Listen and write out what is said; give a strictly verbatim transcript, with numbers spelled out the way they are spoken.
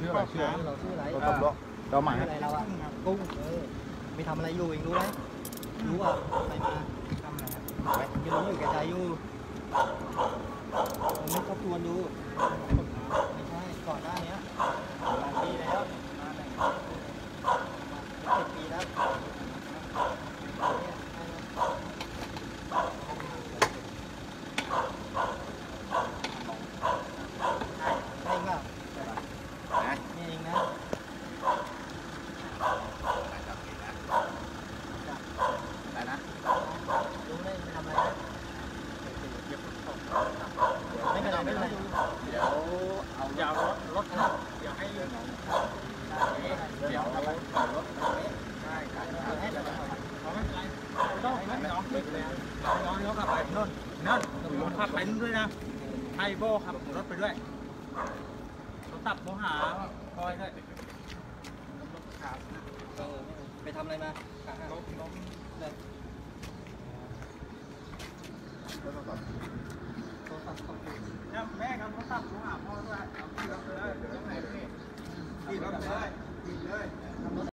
ชื่ออะไรชื่ออะไรเราชื่ออะไรเราตบล้อเราหมายอะไรเราอะกุ้งเออไปทำอะไรอยู่เองรู้ไหมรู้อ่ะใครมาทำอะไรยังรู้อยู่แก่ใจอยู่ผมนึกทบทวนดูไม่ใช่ก่อนหน้านี้หลายปีแล้วมาไหนเจ็ดปีแล้วใช่เปล่านี่เองนะอะไรนะรู้ไหมทำอะไรนะไม่เป็นไรไม่เป็นไรเดี๋ยวเอายาวรถรถนะเดี๋ยวให้เดี๋ยวเดี๋ยวเอารถใช่ใช่ให้เดี๋ยวเอาไม่เป็นไรต้องไม่น้องน้องน้องขับไปนู่นนั่นผมขับไปนู่นด้วยนะไฮโบขับรถไปด้วยรถตับโมหาคอยด้วยเออไปทำอะไรมาล้มล้มเลยเนี่ยแม่ครับเขาตับโมหาพ่อด้วยเอาขี่รถไปเลยขี่รถไปเลยขี่รถไปเลยขี่เลย